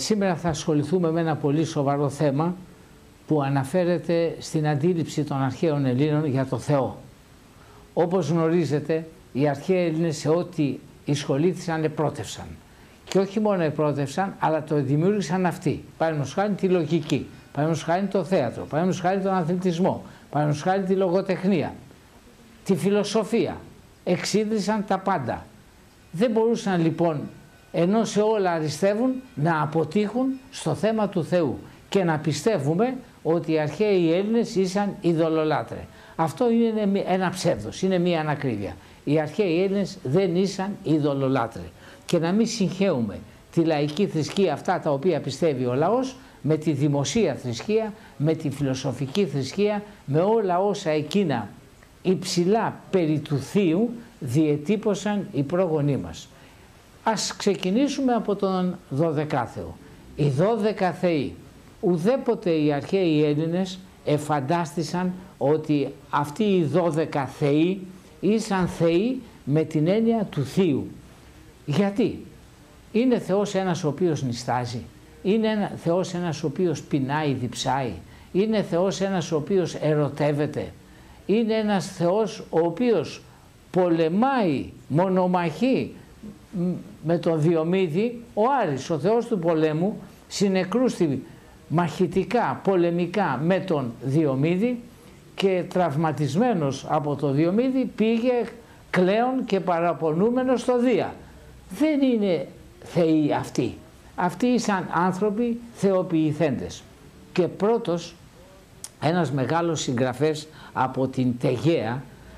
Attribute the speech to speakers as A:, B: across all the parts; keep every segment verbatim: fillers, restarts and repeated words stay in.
A: σήμερα θα ασχοληθούμε με ένα πολύ σοβαρό θέμα που αναφέρεται στην αντίληψη των αρχαίων Ελλήνων για το Θεό. Όπως γνωρίζετε, οι αρχαίοι Έλληνες σε ό,τι εισχολήθησαν επρότευσαν. Και όχι μόνο επρότευσαν, αλλά το δημιούργησαν αυτοί. Παραδείγματος χάρη τη λογική, παραδείγματος χάρη το θέατρο, παραδείγματος χάρη τον αθλητισμό, παραδείγματος χάρη τη λογοτεχνία, τη φιλοσοφία. Εξίδρυσαν τα πάντα. Δεν μπορούσαν λοιπόν, ενώ σε όλα αριστεύουν, να αποτύχουν στο θέμα του Θεού και να πιστεύουμε ότι οι αρχαίοι Έλληνες ήσαν ειδωλολάτρε. Αυτό είναι ένα ψεύδος, είναι μία ανακρίβεια. Οι αρχαίοι Έλληνες δεν ήσαν ειδωλολάτρε. Και να μην συγχαίουμε τη λαϊκή θρησκεία, αυτά τα οποία πιστεύει ο λαός, με τη δημοσία θρησκεία, με τη φιλοσοφική θρησκεία, με όλα όσα εκείνα υψηλά περί του Θείου διετύπωσαν οι πρόγονοί μας. Ας ξεκινήσουμε από τον δωδεκάθεο. Οι δώδεκα θεοί. Ουδέποτε οι αρχαίοι Έλληνες εφαντάστησαν ότι αυτοί οι δώδεκα θεοί ήσαν θεοί με την έννοια του Θείου. Γιατί? Είναι Θεός ένας ο οποίος νηστάζει, είναι ένα, Θεός ένας ο οποίος πεινάει, διψάει, είναι Θεός ένας ο οποίος ερωτεύεται, είναι ένας Θεός ο οποίος πολεμάει, μονομαχεί με τον Διομήδη. Ο Άρης, ο Θεός του πολέμου, συνεκρούστη μαχητικά, πολεμικά με τον Διομήδη και τραυματισμένος από τον Διομήδη πήγε κλαίον και παραπονούμενος στο Δία. Δεν είναι θεοί αυτοί. Αυτοί ήσαν άνθρωποι θεοποιηθέντες. Και πρώτος, ένας μεγάλος συγγραφέας από την Τεγέα,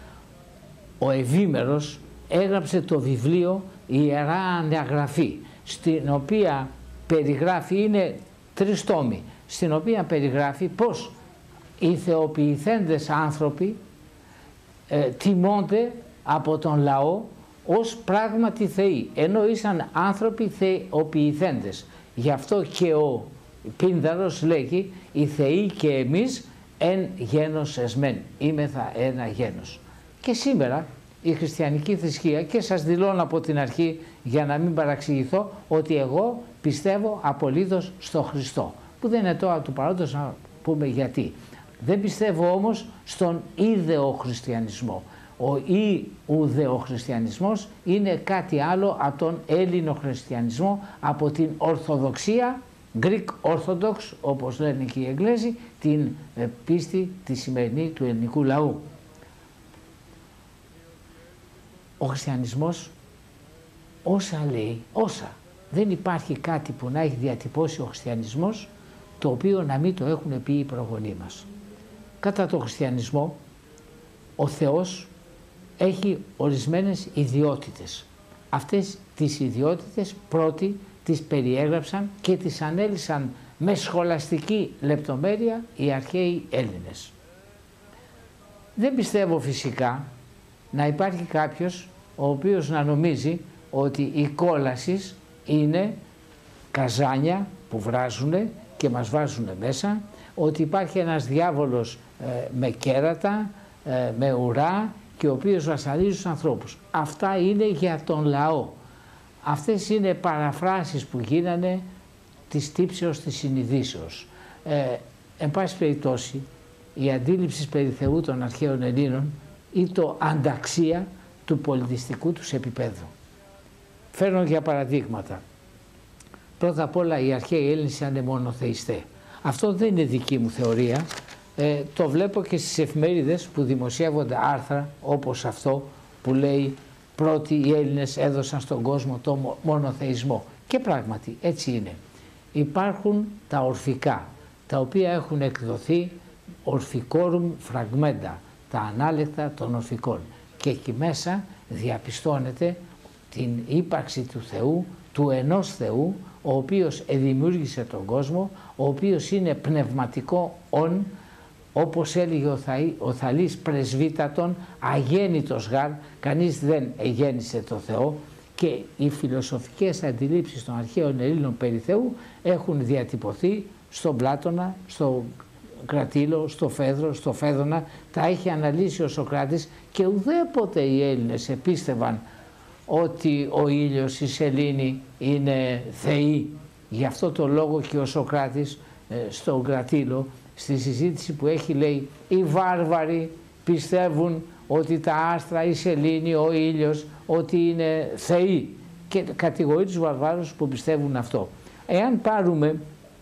A: ο Ευήμερος, έγραψε το βιβλίο «Η Ιερά Αναγραφή», στην οποία περιγράφει, είναι τρεις τόμοι, στην οποία περιγράφει πως οι θεοποιηθέντες άνθρωποι ε, τιμώνται από τον λαό ως πράγματι θεοί, ενώ ήσαν άνθρωποι θεοποιηθέντες. Γι' αυτό και ο Πίνδαρος λέγει «Οι θεοί και εμείς εν γένος εσμέν», είμεθα ένα γένος. Και σήμερα η χριστιανική θρησκεία, και σας δηλώνω από την αρχή για να μην παραξηγηθώ, ότι εγώ πιστεύω απολύτως στο Χριστό, που δεν είναι τώρα του παρόντος να πούμε γιατί. Δεν πιστεύω όμως στον ιδεοχριστιανισμό. Ο Ιουδεοχριστιανισμός είναι κάτι άλλο από τον Έλληνο χριστιανισμό, από την Ορθοδοξία, Greek Orthodox, όπως λένε και οι Εγγλέζοι, την πίστη τη σημερινή του ελληνικού λαού. Ο χριστιανισμός όσα λέει, όσα. Δεν υπάρχει κάτι που να έχει διατυπώσει ο χριστιανισμός το οποίο να μην το έχουν πει οι προγονείς μας. Κατά τον χριστιανισμό ο Θεός έχει ορισμένες ιδιότητες. Αυτές τις ιδιότητες πρώτοι τις περιέγραψαν και τις ανέλυσαν με σχολαστική λεπτομέρεια οι αρχαίοι Έλληνες. Δεν πιστεύω φυσικά να υπάρχει κάποιος ο οποίος να νομίζει ότι η κόλαση είναι καζάνια που βράζουνε και μας βάζουν μέσα, ότι υπάρχει ένας διάβολος ε, με κέρατα, ε, με ουρά και ο οποίος βασανίζει τους ανθρώπους. Αυτά είναι για τον λαό. Αυτές είναι παραφράσεις που γίνανε της τύψεως της συνειδήσεως. Ε, εν πάση περιπτώσει, η αντίληψη περί Θεού των αρχαίων Ελλήνων ή το ανταξία του πολιτιστικού τους επίπεδου. Φέρνω για παραδείγματα. Πρώτα απ' όλα οι αρχαίοι Έλληνες ήταν μονοθεϊστές. Αυτό δεν είναι δική μου θεωρία. Ε, το βλέπω και στις εφημερίδες που δημοσιεύονται άρθρα όπως αυτό που λέει «Πρώτοι οι Έλληνες έδωσαν στον κόσμο το μονοθεϊσμό». Και πράγματι έτσι είναι. Υπάρχουν τα ορφικά, τα οποία έχουν εκδοθεί ορφικόρουμ φραγμέντα, τα ανάλεκτα των ορφικών. Και εκεί μέσα διαπιστώνεται την ύπαρξη του Θεού, του ενός Θεού, ο οποίος εδημιούργησε τον κόσμο, ο οποίος είναι πνευματικό ον, όπως έλεγε ο, Θαΐ, ο Θαλής πρεσβύτατον, αγέννητος γάρ, κανείς δεν εγέννησε το Θεό, και οι φιλοσοφικές αντιλήψεις των αρχαίων Ελλήνων περί Θεού έχουν διατυπωθεί στον Πλάτωνα, στο Κρατήλο, στο Φέδρο, στο Φέδωνα, τα έχει αναλύσει ο Σωκράτης, και ουδέποτε οι Έλληνες επίστευαν ότι ο ήλιος, η σελήνη είναι θεοί Γι' αυτό το λόγο και ο Σωκράτης ε, στον Κρατήλο, στη συζήτηση που έχει, λέει, οι βάρβαροι πιστεύουν ότι τα άστρα, η σελήνη, ο ήλιος, ότι είναι θεοί, και κατηγορεί τους βαρβάρους που πιστεύουν αυτό. Εάν πάρουμε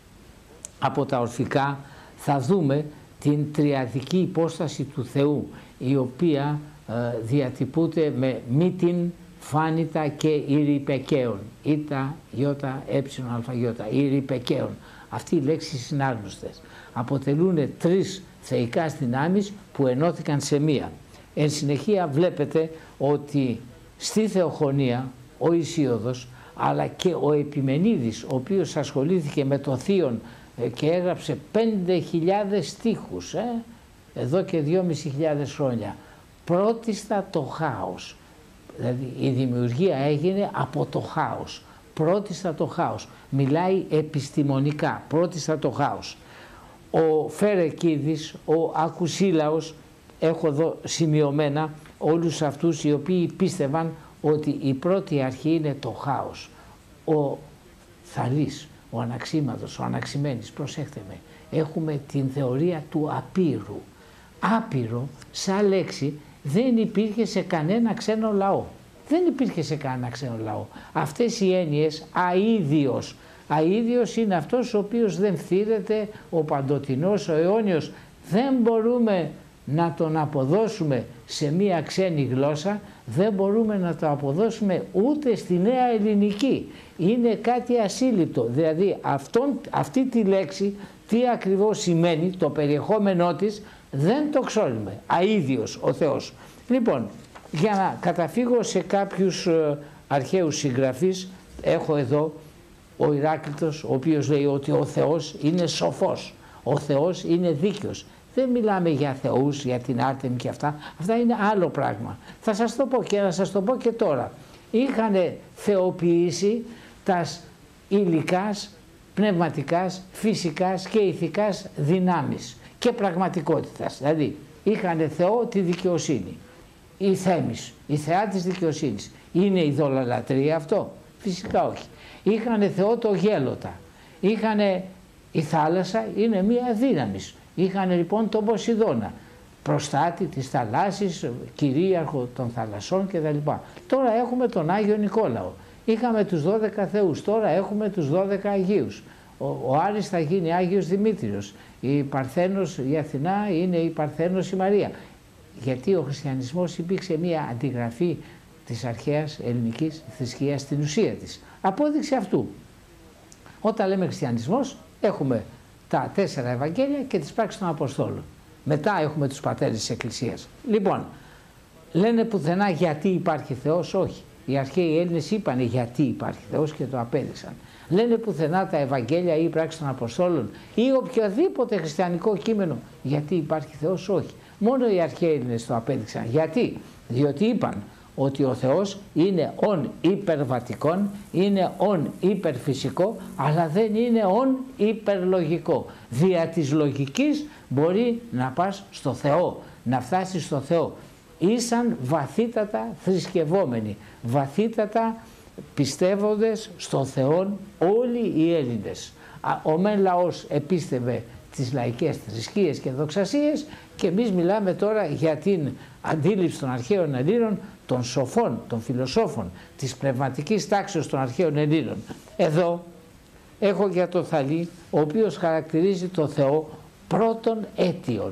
A: από τα ορφικά, θα δούμε την τριαδική υπόσταση του Θεού, η οποία ε, διατυπούται με μήτην, φάνητα και ηρυπεκαίων. Ήτα, γιώτα, έψινο, αλφαγιώτα, ηρυπεκαίων. Αυτοί οι λέξεις είναι άγνωστες. Αποτελούν τρεις θεϊκάς δυνάμεις που ενώθηκαν σε μία. Εν συνεχεία βλέπετε ότι στη Θεοχονία ο Ησίωδος, αλλά και ο Επιμενίδης, ο οποίος ασχολήθηκε με το Θείον και έγραψε πέντε χιλιάδες στίχους, ε, εδώ και δυόμισι χιλιάδες χρόνια, πρώτιστα το χάος. Δηλαδή η δημιουργία έγινε από το χάος. Πρώτιστα το χάος. Μιλάει επιστημονικά. Πρώτιστα το χάος. Ο Φερεκίδης, ο Ακουσίλαος, έχω εδώ σημειωμένα όλους αυτούς οι οποίοι πίστευαν ότι η πρώτη αρχή είναι το χάος. Ο Θαλής, ο Αναξίμαδος, ο Αναξημένης, προσέχτε με, έχουμε την θεωρία του απείρου. Άπειρο, σαν λέξη, δεν υπήρχε σε κανένα ξένο λαό. Δεν υπήρχε σε κανένα ξένο λαό. Αυτές οι έννοιες, αίδιος. Αίδιος είναι αυτός ο οποίος δεν φθήρεται, ο παντοτινός, ο αιώνιος. Δεν μπορούμε να τον αποδώσουμε σε μία ξένη γλώσσα, δεν μπορούμε να το αποδώσουμε ούτε στη νέα ελληνική. Είναι κάτι ασύλληπτο. Δηλαδή αυτόν, αυτή τη λέξη, τι ακριβώς σημαίνει, το περιεχόμενό της, δεν το ξέρουμε. Αίδιος ο Θεός. Λοιπόν, για να καταφύγω σε κάποιους ε, αρχαίους συγγραφείς, έχω εδώ ο Ηράκλειτος, ο οποίος λέει ότι ο Θεός είναι σοφός, ο Θεός είναι δίκαιος. Δεν μιλάμε για θεούς, για την Άρτεμι και αυτά, αυτά είναι άλλο πράγμα. Θα σας το πω και να σας το πω και τώρα. Είχαν θεοποιήσει τας υλικάς, πνευματικάς, φυσικάς και ηθικάς δυνάμεις και πραγματικότητας. Δηλαδή είχαν Θεό τη δικαιοσύνη, η Θέμης, η θεά της δικαιοσύνης. Είναι ειδωλολατρία αυτό? Φυσικά όχι. Είχαν Θεό το γέλοτα, είχαν η θάλασσα, είναι μία δύναμη. Είχαν λοιπόν τον Ποσειδώνα, προστάτη της θαλάσσης, κυρίαρχο των θαλασσών κτλ. Τώρα έχουμε τον Άγιο Νικόλαο. Είχαμε τους δώδεκα θεούς, τώρα έχουμε τους δώδεκα Αγίους. Ο, ο Άρης θα γίνει Άγιος Δημήτριος, η Παρθένος, η Αθηνά είναι η Παρθένος η Μαρία. Γιατί ο χριστιανισμός υπήρξε μία αντιγραφή της αρχαίας ελληνικής θρησκείας στην ουσία της. Απόδειξη αυτού. Όταν λέμε χριστιανισμός έχουμε τα τέσσερα Ευαγγέλια και τις πράξεις των Αποστόλων. Μετά έχουμε τους πατέρες της Εκκλησίας. Λοιπόν, λένε πουθενά γιατί υπάρχει Θεός? Όχι. Οι αρχαίοι Έλληνες είπαν γιατί υπάρχει Θεός και το απέδειξαν. Λένε πουθενά τα Ευαγγέλια ή οι πράξεις των Αποστόλων ή οποιοδήποτε χριστιανικό κείμενο γιατί υπάρχει Θεός? Όχι. Μόνο οι αρχαίοι Έλληνες το απέδειξαν. Γιατί? Διότι είπαν ότι ο Θεός είναι ον υπερβατικόν, είναι ον υπερφυσικό, αλλά δεν είναι ον υπερλογικό. Δια της λογικής μπορεί να πας στο Θεό, να φτάσεις στο Θεό. Ήσαν βαθύτατα θρησκευόμενοι, βαθύτατα πιστεύοντες στο Θεό όλοι οι Έλληνες. Ο μεν λαός επίστευε τις λαϊκές θρησκείες και δοξασίες και εμείς μιλάμε τώρα για την αντίληψη των αρχαίων Ελλήνων, των σοφών, των φιλοσόφων, της πνευματικής τάξης των αρχαίων Ελλήνων. Εδώ έχω για το Θαλή, ο οποίος χαρακτηρίζει το Θεό πρώτον αίτιον.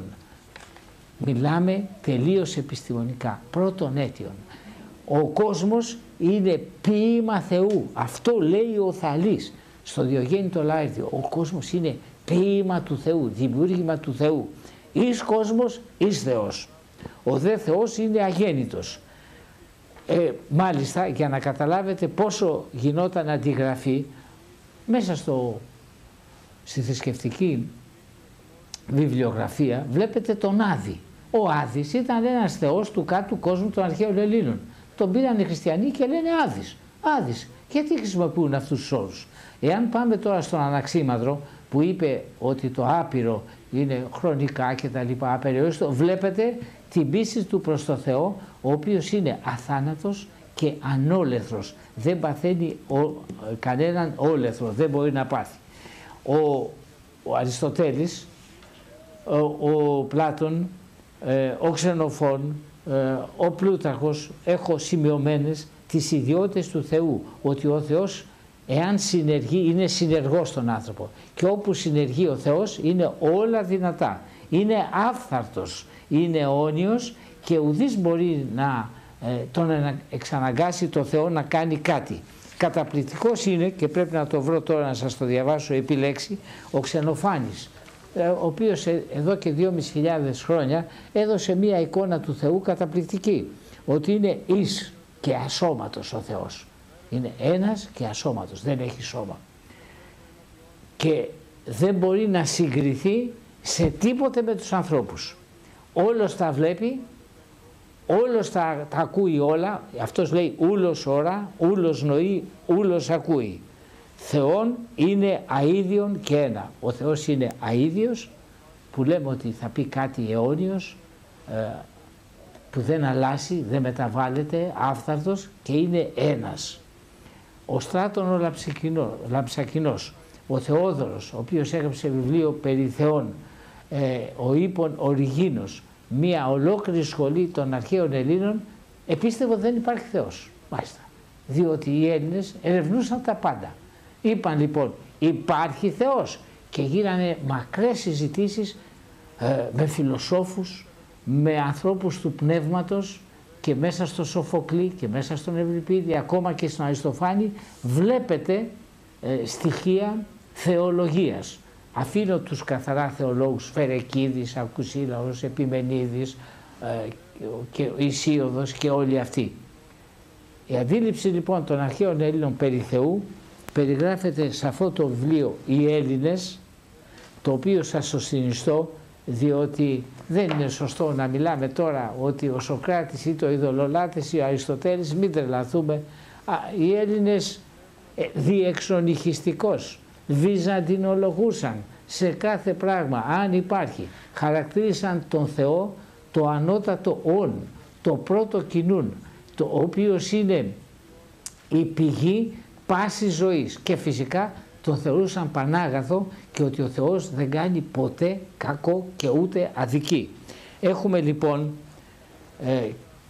A: Μιλάμε τελείως επιστημονικά, πρώτον αίτιον. Ο κόσμος είναι ποίημα Θεού, αυτό λέει ο Θαλής στο Διογέννη το Λάιρδιο. Ο κόσμος είναι ποίημα του Θεού, δημιούργημα του Θεού. Εις κόσμος, εις Θεός. Ο δε Θεός είναι αγέννητος. Ε, μάλιστα, για να καταλάβετε πόσο γινόταν αντιγραφή, μέσα στο, στη θρησκευτική βιβλιογραφία βλέπετε τον Άδη. Ο Άδης ήταν ένας θεός του κάτω κόσμου των αρχαίων Ελλήνων. Τον πήραν οι χριστιανοί και λένε Άδης. Άδης. Γιατί χρησιμοποιούν αυτούς τους όρους? Εάν πάμε τώρα στον Αναξίμαδρο που είπε ότι το άπειρο είναι χρονικά και τα λοιπά απεριόριστο, βλέπετε την πίστη του προς το Θεό, ο οποίος είναι αθάνατος και ανόλεθρος. Δεν παθαίνει ο, κανέναν όλεθρο, δεν μπορεί να πάθει. Ο, ο Αριστοτέλης, ο, ο Πλάτων, ε, ο Ξενοφών, ε, ο Πλούταρχος, έχω σημειωμένες τις ιδιότητες του Θεού, ότι ο Θεός εάν συνεργεί είναι συνεργός στον άνθρωπο και όπου συνεργεί ο Θεός είναι όλα δυνατά, είναι άφθαρτος, είναι αιώνιος και ουδής μπορεί να ε, τον εξαναγκάσει το Θεό να κάνει κάτι. Καταπληκτικός είναι, και πρέπει να το βρω τώρα να σας το διαβάσω επί λέξη, ο Ξενοφάνης, ο οποίος εδώ και δυόμισι χιλιάδες χρόνια έδωσε μία εικόνα του Θεού καταπληκτική, ότι είναι εις και ασώματος ο Θεός. Είναι ένας και ασώματος, δεν έχει σώμα. Και δεν μπορεί να συγκριθεί σε τίποτε με τους ανθρώπους. Όλος τα βλέπει, όλος τα, τα ακούει όλα, αυτός λέει ούλος ώρα, ούλος νοεί, ούλος ακούει. Θεόν είναι αΐδιον και ένα. Ο Θεός είναι αΐδιος, που λέμε ότι θα πει κάτι αιώνιος, ε, που δεν αλλάζει, δεν μεταβάλλεται, άφθαρτος και είναι ένας. Ο Στράτων ο Λαμψακηνός, ο Θεόδωρος, ο οποίος έγραψε βιβλίο περί Θεών, ε, ο Ήπων Οριγίνος, μία ολόκληρη σχολή των αρχαίων Ελλήνων, επίστευε ότι δεν υπάρχει Θεός. Μάλιστα. Διότι οι Έλληνες ερευνούσαν τα πάντα. Είπαν λοιπόν υπάρχει Θεός και γίνανε μακρές συζητήσεις ε, με φιλοσόφους, με ανθρώπους του πνεύματος και μέσα στο Σοφοκλή και μέσα στον Ευρυπίδη, ακόμα και στον Αριστοφάνη βλέπετε ε, στοιχεία θεολογίας. Αφήνω τους καθαρά θεολόγους, Φερεκίδης, Ακουσίλαος, Επιμενίδης ε, και Ισίωδος και όλοι αυτοί. Η αντίληψη λοιπόν των αρχαίων Ελλήνων περί Θεού περιγράφεται σε αυτό το βιβλίο «Οι Έλληνες», το οποίο σας το συνιστώ, διότι δεν είναι σωστό να μιλάμε τώρα ότι ο Σωκράτης ή το ειδωλολάτης ή ο Αριστοτέλης, μην τρελαθούμε. Α, οι Έλληνες ε, διεξονυχιστικώς βυζαντινολογούσαν σε κάθε πράγμα, αν υπάρχει. Χαρακτήρισαν τον Θεό το ανώτατο όν, το πρώτο κοινούν, το οποίος είναι η πηγή πάσης ζωής, και φυσικά τον θεωρούσαν πανάγαθο και ότι ο Θεός δεν κάνει ποτέ κακό και ούτε αδικεί. Έχουμε λοιπόν ε,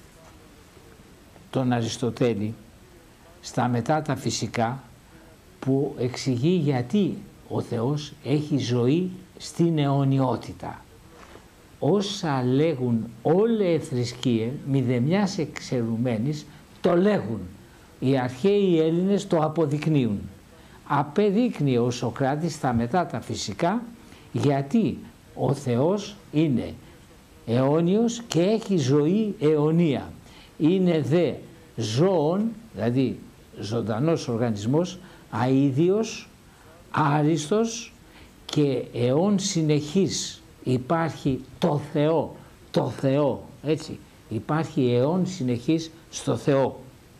A: τον Αριστοτέλη στα μετά τα φυσικά, που εξηγεί γιατί ο Θεός έχει ζωή στην αιωνιότητα. Όσα λέγουν όλε θρησκείες, μηδεμιάς εξαιρουμένης, το λέγουν. Οι αρχαίοι Έλληνες το αποδεικνύουν. Απεδείκνυε ο Σωκράτης στα μετά τα φυσικά γιατί ο Θεός είναι αιώνιος και έχει ζωή αιωνία. Είναι δε ζώων, δηλαδή ζωντανός οργανισμός, αΐδιος, άριστος και αιών συνεχής. Υπάρχει το Θεό, το Θεό, έτσι, υπάρχει αιών συνεχής στο Θεό.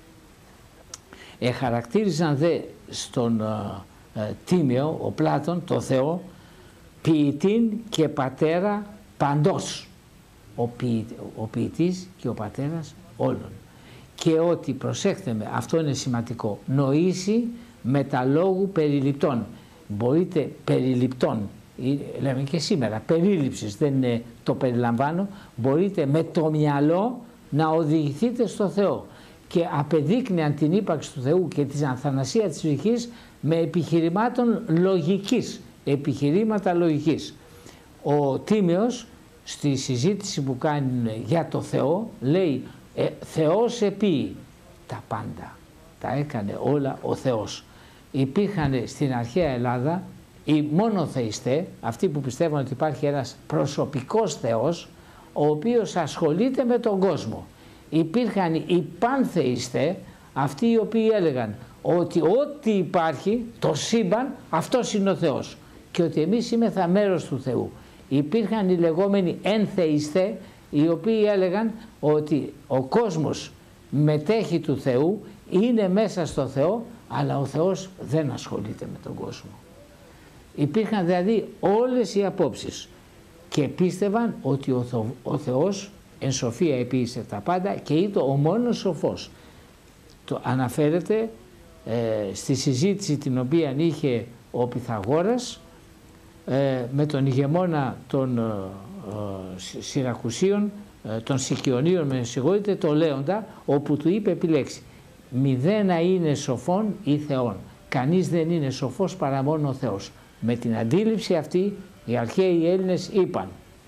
A: Εχαρακτήριζαν δε στον ε, Τίμιο, ο Πλάτων, το Θεό, ποιητήν και πατέρα παντός. Ο, ποιη, ο ποιητής και ο πατέρας όλων. Και ότι, προσέχτε με, αυτό είναι σημαντικό, νοήσει με τα λόγου περιληπτών. Μπορείτε περιληπτών, λέμε και σήμερα, περίληψης, δεν είναι το περιλαμβάνω, μπορείτε με το μυαλό να οδηγηθείτε στο Θεό. Και απεδείκνυαν την ύπαρξη του Θεού και την αθανασία της ψυχής με επιχειρημάτων λογικής, επιχειρήματα λογικής. Ο Τίμιος στη συζήτηση που κάνει για το Θεό λέει ε, Θεός επίη τα πάντα, τα έκανε όλα ο Θεός. Υπήρχαν στην αρχαία Ελλάδα οι μονοθεϊστές, αυτοί που πιστεύουν ότι υπάρχει ένας προσωπικός Θεός ο οποίος ασχολείται με τον κόσμο. Υπήρχαν οι πανθεϊστές, αυτοί οι οποίοι έλεγαν ότι ό,τι υπάρχει, το σύμπαν, αυτός είναι ο Θεός και ότι εμείς είμεθα μέρος του Θεού. Υπήρχαν οι λεγόμενοι ενθεϊστές, οι οποίοι έλεγαν ότι ο κόσμος μετέχει του Θεού, είναι μέσα στο Θεό, αλλά ο Θεός δεν ασχολείται με τον κόσμο. Υπήρχαν δηλαδή όλες οι απόψεις και πίστευαν ότι ο, Θω, ο Θεός εν σοφία επίησε τα πάντα και ήταν ο μόνος σοφός. το αναφέρεται ε, στη συζήτηση την οποία είχε ο Πυθαγόρας ε, με τον ηγεμόνα των ε, ε, Σιρακουσίων, ε, των Σικιονίων, με συγχωρείτε, το Λέοντα, όπου του είπε επιλέξει «Μηδένα είναι σοφών ή θεών, κανείς δεν είναι σοφός παρά μόνο ο Θεός». Με την αντίληψη αυτή οι αρχαίοι Έλληνες είπαν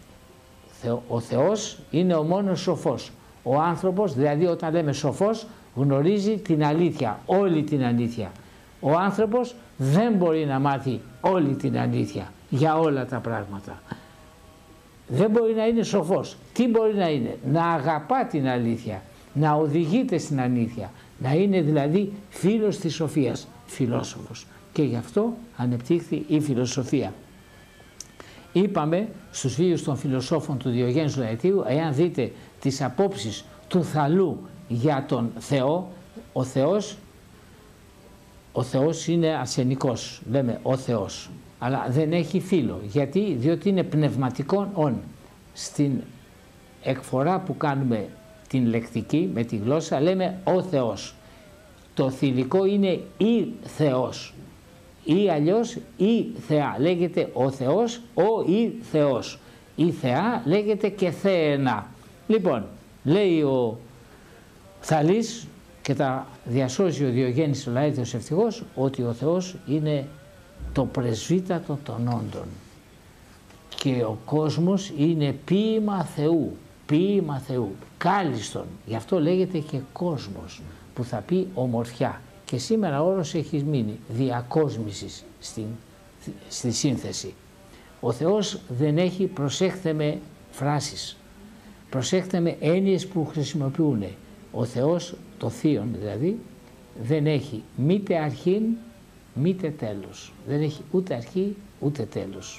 A: ο Θεός είναι ο μόνος σοφός. Ο άνθρωπος, δηλαδή όταν λέμε σοφός, γνωρίζει την αλήθεια, όλη την αλήθεια. Ο άνθρωπος δεν μπορεί να μάθει όλη την αλήθεια για όλα τα πράγματα. Δεν μπορεί να είναι σοφός. Τι μπορεί να είναι? Να αγαπά την αλήθεια, να οδηγείται στην αλήθεια, να είναι δηλαδή φίλος της σοφίας, φιλόσοφος. Και γι' αυτό ανεπτύχθη η φιλοσοφία. Είπαμε στους βίους των φιλοσόφων του Διογέννου Λαετίου, εάν δείτε τις απόψεις του Θαλού για τον Θεό, ο Θεός, ο Θεός είναι αρσενικός, λέμε ο Θεός, αλλά δεν έχει φύλο. Γιατί? Διότι είναι πνευματικόν ον. Στην εκφορά που κάνουμε την λεκτική με τη γλώσσα λέμε ο Θεός. Το θηλυκό είναι ή Θεός. Ή αλλιώς η Θεά, λέγεται ο Θεός, ο ή Θεός. Η Θεά λέγεται και Θέαινα. Λοιπόν, λέει ο Θαλής και τα διασώζει ο Διογέννης ο Λαέτιος ευτυχώς, ότι ο Θεός είναι το πρεσβύτατο των όντων και ο κόσμος είναι ποίημα Θεού, ποίημα Θεού, κάλιστον, γι' αυτό λέγεται και κόσμος, που θα πει ομορφιά. Και σήμερα όρος έχει μείνει διακόσμησης στην, στη σύνθεση. Ο Θεός δεν έχει, προσέχτε με φράσεις, προσέχτε με έννοιες που χρησιμοποιούν. Ο Θεός, το Θείον δηλαδή, δεν έχει μήτε αρχήν, μήτε τέλος. Δεν έχει ούτε αρχή, ούτε τέλος.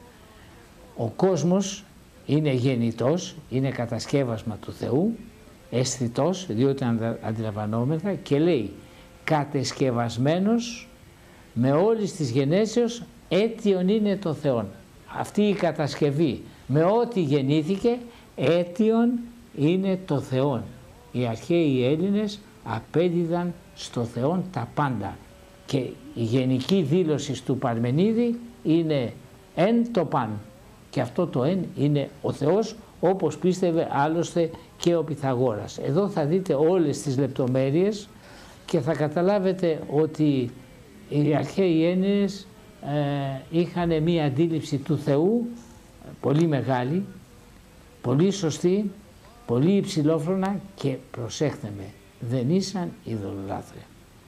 A: Ο κόσμος είναι γεννητός, είναι κατασκεύασμα του Θεού, αισθητός, διότι αντιλαμβανόμεθα, και λέει κατεσκευασμένος με όλης της γενέσεως αίτιον είναι το Θεόν. Αυτή η κατασκευή με ό,τι γεννήθηκε αίτιον είναι το Θεόν. Οι αρχαίοι Έλληνες απέδιδαν στο Θεόν τα πάντα και η γενική δήλωση του Παρμενίδη είναι εν το παν, και αυτό το εν είναι ο Θεός, όπως πίστευε άλλωστε και ο Πυθαγόρας. Εδώ θα δείτε όλες τις λεπτομέρειες και θα καταλάβετε ότι οι αρχαίοι Έλληνες ε, είχαν μία αντίληψη του Θεού πολύ μεγάλη, πολύ σωστή, πολύ υψηλόφρονα και προσέχτε με, δεν ήσαν ειδωλολάτρια.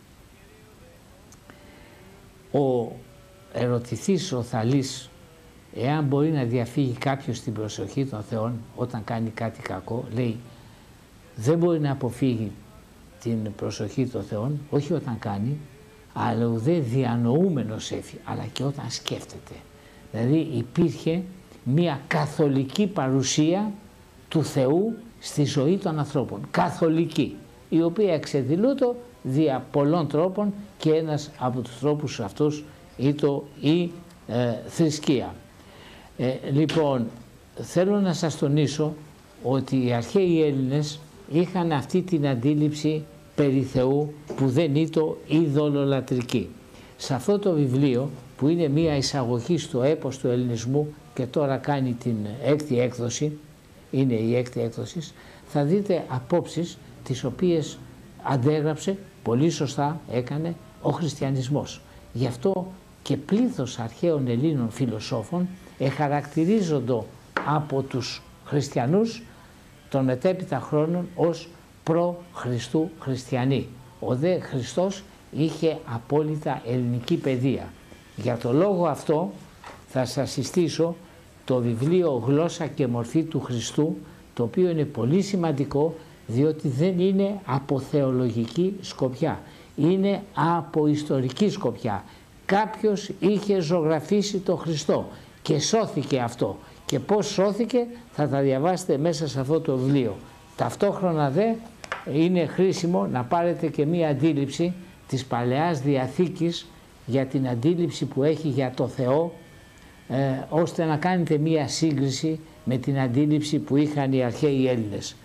A: Ο ερωτηθής ο Θαλής, εάν μπορεί να διαφύγει κάποιος την προσοχή των θεών όταν κάνει κάτι κακό, λέει δεν μπορεί να αποφύγει την προσοχή των θεών, όχι όταν κάνει, αλλά ουδέ διανοούμενος έφυγε, αλλά και όταν σκέφτεται. Δηλαδή υπήρχε μια καθολική παρουσία του Θεού στη ζωή των ανθρώπων, καθολική, η οποία εξεδηλούτο δια πολλών τρόπων και ένας από τους τρόπους αυτούς ήταν η ε, θρησκεία. Ε, λοιπόν, θέλω να σας τονίσω ότι οι αρχαίοι Έλληνες είχαν αυτή την αντίληψη περί Θεού που δεν ήταν ειδωλολατρική. Σε αυτό το βιβλίο που είναι μία εισαγωγή στο έπος του ελληνισμού και τώρα κάνει την έκτη έκδοση, είναι η έκτη έκδοση, θα δείτε απόψεις τις οποίες αντέγραψε, πολύ σωστά έκανε, ο χριστιανισμός. Γι' αυτό και πλήθος αρχαίων Ελλήνων φιλοσόφων εχαρακτηρίζονται από τους χριστιανούς των μετέπειτα χρόνων ως προ-Χριστού χριστιανοί. Ο δε Χριστός είχε απόλυτα ελληνική παιδεία. Για το λόγο αυτό θα σας συστήσω το βιβλίο «Γλώσσα και μορφή του Χριστού», το οποίο είναι πολύ σημαντικό διότι δεν είναι από θεολογική σκοπιά, είναι από ιστορική σκοπιά. Κάποιος είχε ζωγραφίσει το Χριστό και σώθηκε αυτό. Και πώς σώθηκε θα τα διαβάσετε μέσα σε αυτό το βιβλίο. Ταυτόχρονα δε είναι χρήσιμο να πάρετε και μία αντίληψη της Παλαιάς Διαθήκης για την αντίληψη που έχει για το Θεό, ε, ώστε να κάνετε μία σύγκριση με την αντίληψη που είχαν οι αρχαίοι Έλληνες.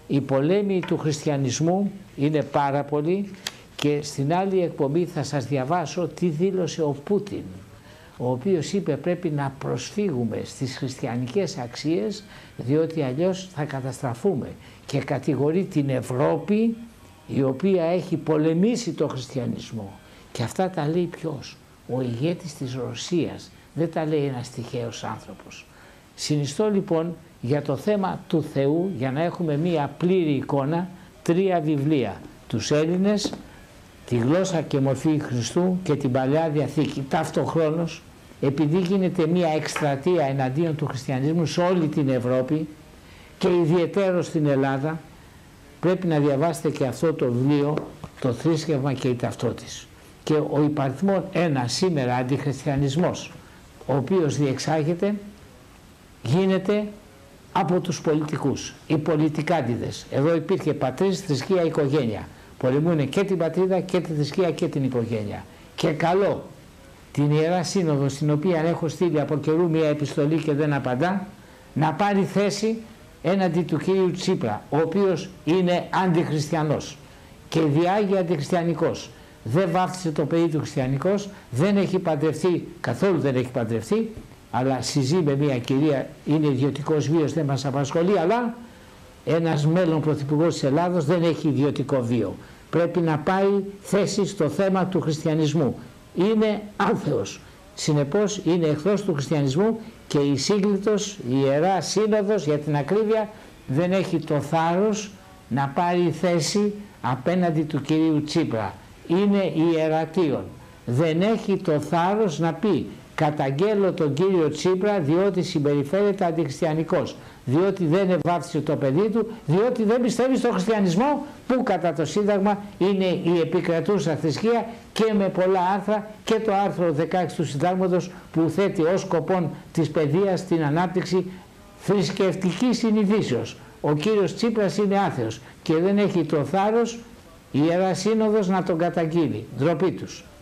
A: Οι πολέμοι του χριστιανισμού είναι πάρα πολλοί και στην άλλη εκπομπή θα σας διαβάσω τι δήλωσε ο Πούτιν, ο οποίος είπε πρέπει να προσφύγουμε στις χριστιανικές αξίες διότι αλλιώς θα καταστραφούμε, και κατηγορεί την Ευρώπη η οποία έχει πολεμήσει το χριστιανισμό. Και αυτά τα λέει ποιος? Ο ηγέτης της Ρωσίας, δεν τα λέει ένας τυχαίος άνθρωπος. Συνιστώ λοιπόν για το θέμα του Θεού, για να έχουμε μία πλήρη εικόνα, τρία βιβλία. Τους Έλληνες, τη γλώσσα και μορφή Χριστού και την Παλαιά Διαθήκη. Ταυτοχρόνως, επειδή γίνεται μία εκστρατεία εναντίον του χριστιανισμού σε όλη την Ευρώπη και ιδιαιτέρως στην Ελλάδα, πρέπει να διαβάσετε και αυτό το βιβλίο, το θρήσκευμα και η ταυτότης. Και ο υπαριθμόν ένα σήμερα αντιχριστιανισμός, ο οποίος διεξάγεται, γίνεται από τους πολιτικούς, οι πολιτικάντιδες. Εδώ υπήρχε πατρίς, θρησκεία, οικογένεια. Πολεμούν και την πατρίδα και τη θρησκεία και την οικογένεια. Και καλό την Ιερά Σύνοδο, στην οποία έχω στείλει από καιρού μια επιστολή και δεν απαντά, να πάρει θέση έναντι του κυρίου Τσίπρα, ο οποίος είναι αντιχριστιανός και διάγει αντιχριστιανικός. Δεν βάφτισε το παιδί του χριστιανικός, δεν έχει παντρευτεί, καθόλου δεν έχει παντρευτεί, αλλά συζεί με μια κυρία, είναι ιδιωτικός βίος, δεν μας απασχολεί, αλλά ένας μέλλον πρωθυπουργός της Ελλάδος δεν έχει ιδιωτικό βίο. Πρέπει να πάει θέση στο θέμα του χριστιανισμού. Είναι άθεος. Συνεπώς είναι εχθρός του χριστιανισμού και η σύγκλιτος, η Ιερά Σύνοδος για την ακρίβεια, δεν έχει το θάρρος να πάρει θέση απέναντι του κυρίου Τσίπρα. Είναι ιερατείων. Δεν έχει το θάρρος να πει καταγγέλλω τον κύριο Τσίπρα διότι συμπεριφέρεται αντιχριστιανικός, διότι δεν ευάφτισε το παιδί του, διότι δεν πιστεύει στο χριστιανισμό που κατά το Σύνταγμα είναι η επικρατούσα θρησκεία, και με πολλά άρθρα, και το άρθρο δεκαέξι του Συντάγματος που θέτει ως σκοπόν της παιδείας την ανάπτυξη θρησκευτικής συνειδήσεως. Ο κύριος Τσίπρας είναι άθεος και δεν έχει το θάρρος η Ιερά Σύνοδος να τον καταγγείλει. Ντροπή τους.